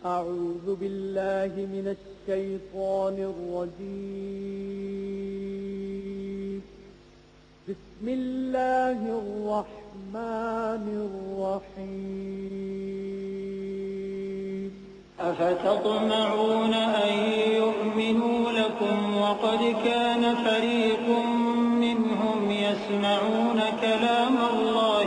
أعوذ بالله من الشيطان الرجيم. بسم الله الرحمن الرحيم. أفتطمعون أن يؤمنوا لكم وقد كان فريق منهم يسمعون كلام الله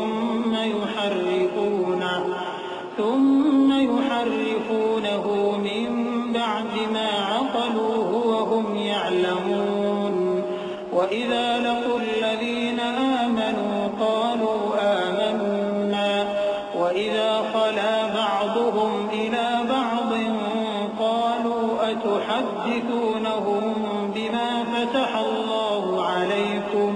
ثم يحرفونه من بعد ما عقلوه وهم يعلمون. وإذا لقوا الذين آمنوا قالوا آمنا وإذا خلا بعضهم إلى بعض قالوا أتحدثونهم بما فتح الله عليكم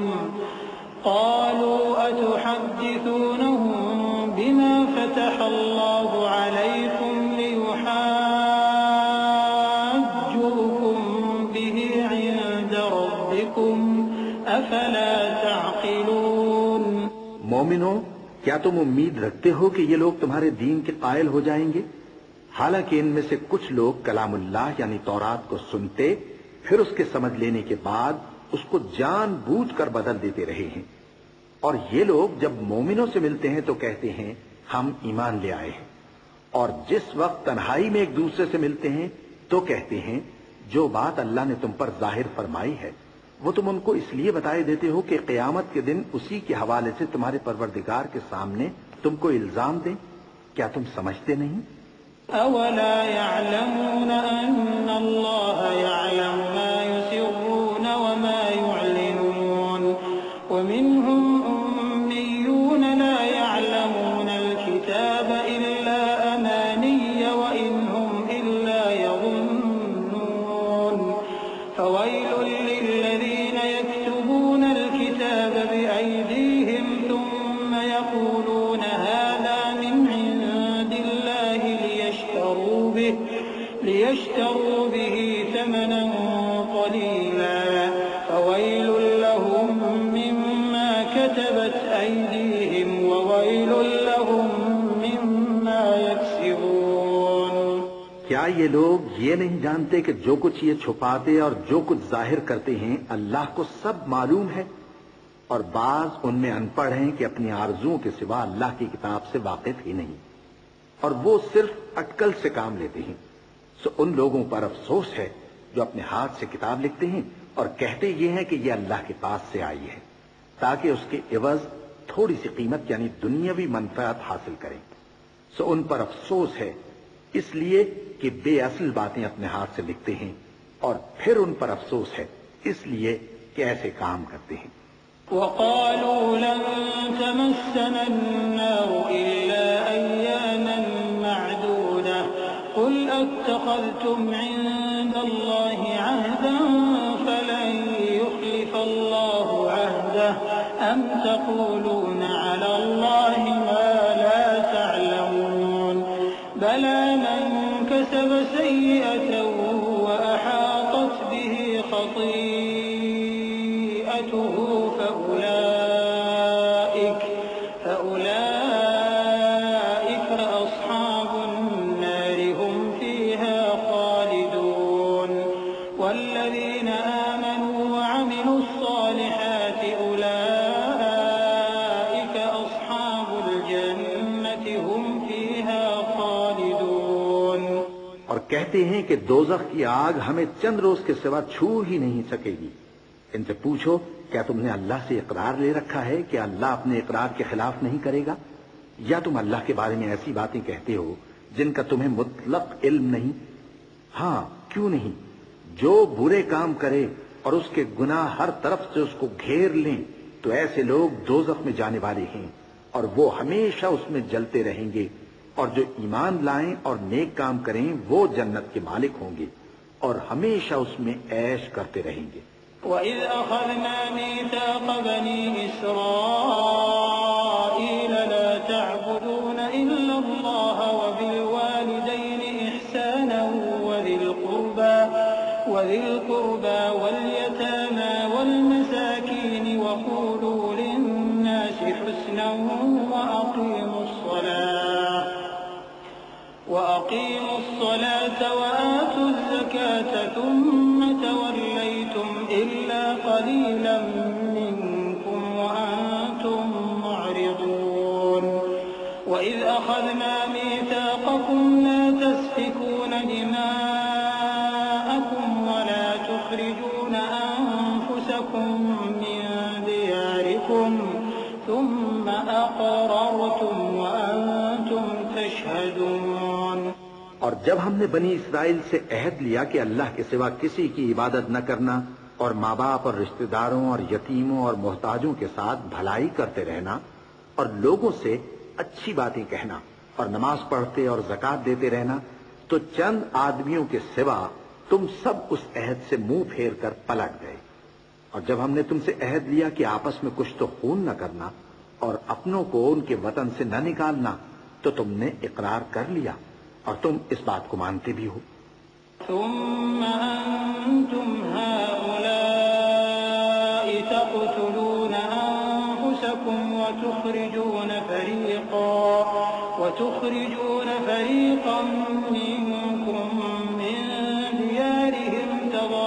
ليحاجوكم به عند ربكم أفلا تعقلون. مومنو، کیا تم امید رکھتے ہو کہ یہ لوگ تمہارے دین کے قائل ہو جائیں گے؟ حالانکہ ان میں سے کچھ لوگ کلام اللہ یعنی تورات کو سنتے پھر اس کے سمجھ لینے کے بعد اس کو جان بوجھ کر بدل دیتے رہے ہیں، اور یہ لوگ جب مومنوں سے ملتے ہیں تو کہتے ہیں ہم ایمان لے آئے ہیں، اور جس وقت تنہائی میں ایک دوسرے سے ملتے ہیں تو کہتے ہیں جو بات اللہ نے تم پر ظاہر فرمائی ہے وہ تم ان کو اس لیے بتائے دیتے ہو کہ قیامت کے دن اسی کے حوالے سے تمہارے پروردگار کے سامنے تم کو الزام دیں. کیا تم سمجھتے نہیں؟ أولا يعلمون أن الله يعلم ما يسرون وما يعلنون ومنهم أميون لا يعلمون الكتاب إلا أماني وإن هم إلا يظنون. فويل للذين يكتبون الكتاب بأيديهم ثم يقولون هذا من عند الله ليشتروا به ثمنا قليلا فويل لهم مما كتبت أيديهم وويل لهم مما يكسبون. کیا یہ لوگ یہ نہیں جانتے کہ جو کچھ یہ چھپاتے اور جو کچھ ظاہر کرتے ہیں اللہ کو سب معلوم ہے؟ اور بعض ان میں ان پڑھ ہیں کہ اپنی آرزوؤں کے سوا اللہ کی کتاب سے واقف ہی نہیں، اور وہ صرف اٹکل سے کام لیتے ہیں. سو ان لوگوں پر افسوس ہے جو اپنے ہاتھ سے کتاب لکھتے ہیں اور کہتے یہ ہیں کہ یہ اللہ کے پاس سے آئی ہے تاکہ اس کے عوض تھوڑی سی قیمت یعنی دنیاوی منفعت حاصل کریں. سو ان پر افسوس ہے اس لیے کہ بے اصل باتیں اپنے ہاتھ سے لکھتے ہیں، اور پھر ان پر افسوس ہے اس لیے کہ ایسے کام کرتے ہیں. وقالوا لن تمسنا النار إلا أياما معدودة قل أتخذتم عند الله عهدا فلن يخلف الله عهده أم تقولون على الله ما لا تعلمون. بلى من كسب سيئة وأحاطت به خطيئته فأولئك أصحاب النار هم فيها خالدون. والذين آمنوا وعملوا الصالحات أولئك أصحاب الجنة هم فيها خالدون. اور کہتے ہیں کہ دوزخ کی آگ ہمیں چند روز کے سوا چھو ہی نہیں سکے گی. ان سے پوچھو کیا تم نے اللہ سے اقرار لے رکھا ہے کہ اللہ اپنے اقرار کے خلاف نہیں کرے گا؟ یا تم اللہ کے بارے میں ایسی باتیں کہتے ہو جن کا تمہیں مطلق علم نہیں؟ ہاں کیوں نہیں، جو برے کام کرے اور اس کے گناہ ہر طرف سے اس کو گھیر لیں تو ایسے لوگ دوزخ میں جانے والے ہیں اور وہ ہمیشہ اس میں جلتے رہیں گے، اور جو ایمان لائیں اور نیک کام کریں وہ جنت کے مالک ہوں گے اور ہمیشہ اس میں عیش کرتے رہیں گے. وَإِذْ أَخَذْنَا مِيثَاقَ بَنِي إِسْرَائِيلَ لَا تَعْبُدُونَ إِلَّا اللَّهَ وَبِالْوَالِدَيْنِ إِحْسَانًا وَذِي الْقُرْبَى وَالْيَتَامَى وَالْمَسَاكِينِ وَقُولُوا لِلنَّاسِ حُسْنًا وَأَقِيمُوا وأقيموا الصلاة وآتوا الزكاة ثم توليتم إلا قليلا منكم وأنتم معرضون وإذ أخذنا ميثاقكم لا تسفكون دماءكم ولا تخرجون أنفسكم من دياركم ثم أقررتم وأنتم تشهدون۔ اور جب ہم نے بنی اسرائیل سے عہد لیا کہ اللہ کے سوا کسی کی عبادت نہ کرنا اور ماں باپ اور رشتہ داروں اور یتیموں اور محتاجوں کے ساتھ بھلائی کرتے رہنا اور لوگوں سے اچھی باتیں کہنا اور نماز پڑھتے اور زکوٰۃ دیتے رہنا، تو چند آدمیوں کے سوا تم سب اس عہد سے منہ پھیر کر پلٹ گئے۔ اور جب ہم نے تم سے عہد لیا کہ آپس میں کچھ تو خون نہ کرنا اور اپنوں کو ان کے وطن سے نہ نکالنا، تو تم نے اقرار کر لیا اور تم اس بات کو مانتے بھی ہو۔ ثم أنتم هؤلاء تقتلون أنفسكم وتخرجون فريقا منكم من ديارهم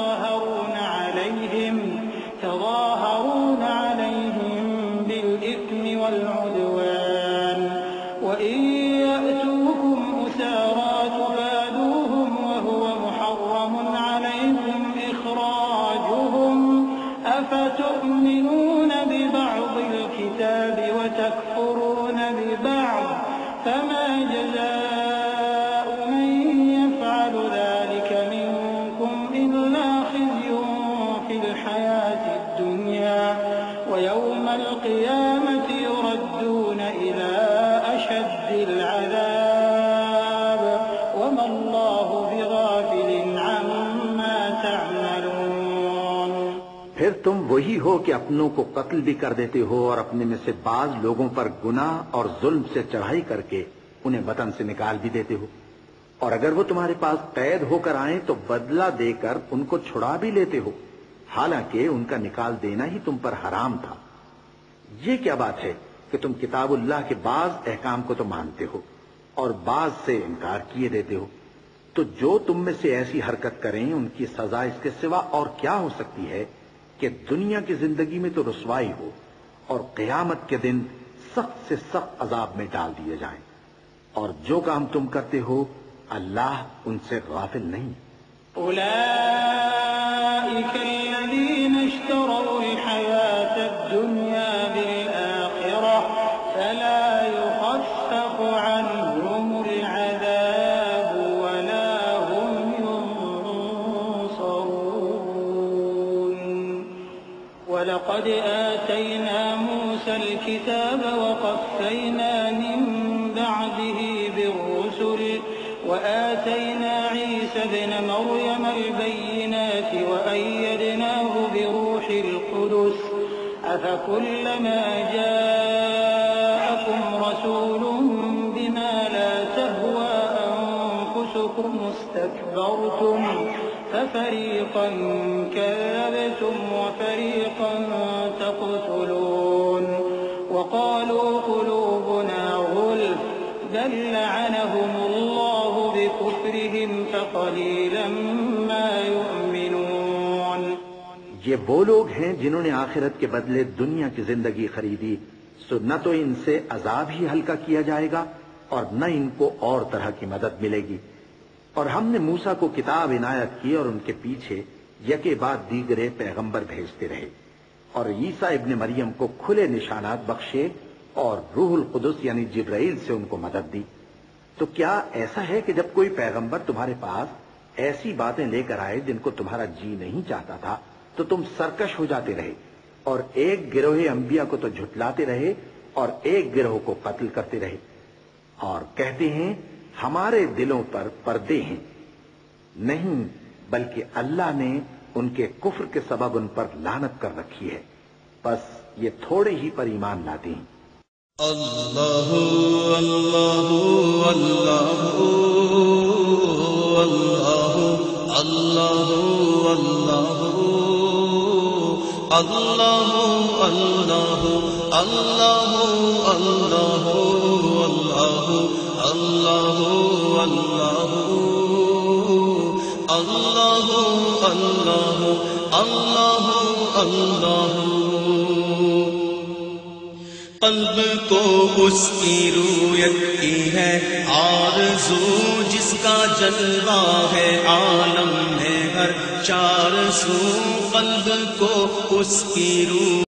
تظاهرون عليهم بالإثم والعدوان وإن يأتوكم أسارى تفادوهم وهو محرم عليكم إخراجهم أفتؤمنون ببعض الكتاب وتكفرون ببعض فما جزاء من يفعل ذلك منكم إلا خزي في الحياة الدنيا ويوم القيامة يردون إلى أشد العذاب وما الله بغافل عما تعملون۔ پھر تم وہی ہو کہ اپنوں کو قتل بھی کر دیتے ہو اور اپنے میں سے بعض لوگوں پر گناہ اور ظلم سے چڑھائی کر کے انہیں وطن سے نکال بھی دیتے ہو، اور اگر وہ تمہارے پاس قید ہو کر آئیں تو بدلہ دے کر ان کو چھڑا بھی لیتے ہو، حالانکہ ان کا نکال دینا ہی تم پر حرام تھا۔ یہ کیا بات ہے کہ تم کتاب اللہ کے بعض احکام کو تو مانتے ہو اور بعض سے انکار کیے دیتے ہو؟ تو جو تم میں سے ایسی حرکت کریں ان کی سزا اس کے سوا اور کیا ہو سکتی ہے کہ دنیا کی زندگی میں تو رسوائی ہو اور قیامت کے دن سخت سے سخت عذاب میں ڈال دیے جائیں، اور جو کام تم کرتے ہو اللہ ان سے غافل نہیں۔ أولئك الذين اشتروا الحياة الدنيا بالآخرة فلا يخفف عنهم العذاب ولا هم ينصرون۔ ولقد آتينا موسى الكتاب وقفينا من بعده بالرسل وآتينا عيسى ابن مريم البينات وأيدناه بروح القدس أفكلما جاءكم رسول بما لا تهوى أنفسكم استكبرتم ففريقا كذبتم وفريقا تقتلون وقالوا قلوبنا غلف بل لعنهم الله بكفرهم فقليلا ما يؤمنون۔ یہ وہ لوگ ہیں جنہوں نے آخرت کے بدلے دنیا کی زندگی خریدی، سو نہ تو ان سے عذاب ہی ہلکا کیا جائے گا اور نہ ان کو اور طرح کی مدد ملے گی۔ اور ہم نے موسیٰ کو کتاب عنایت کی اور ان کے پیچھے یکے بعد دیگرے پیغمبر بھیجتے رہے، اور عیسیٰ ابن مریم کو کھلے نشانات بخشے اور روح القدس یعنی جبرائیل سے ان کو مدد دی۔ تو کیا ایسا ہے کہ جب کوئی پیغمبر تمہارے پاس ایسی باتیں لے کر آئے جن کو تمہارا جی نہیں چاہتا تھا تو تم سرکش ہو جاتے رہے اور ایک گروہ انبیاء کو تو جھٹلاتے رہے اور ایک گروہ کو قتل کرتے رہے، اور کہتے ہیں ہمارے دلوں پر پردے ہیں؟ نہیں، بلکہ اللہ نے ان کے کفر کے سبب ان پر لعنت کر رکھی ہے، بس یہ تھوڑے ہی پر ایمان لاتے ہیں۔ اللہ اللہ اللہ اللہ اللہ اللہ اللہ اللہ اللہ اللہ اللہ اللہ اللہ اللہ اللہ اللہ قلب کو اس کی رویت کی ہے آرزو جس کا جلوہ ہے عالم ہے ہر چار سو قلب کو اس کی روح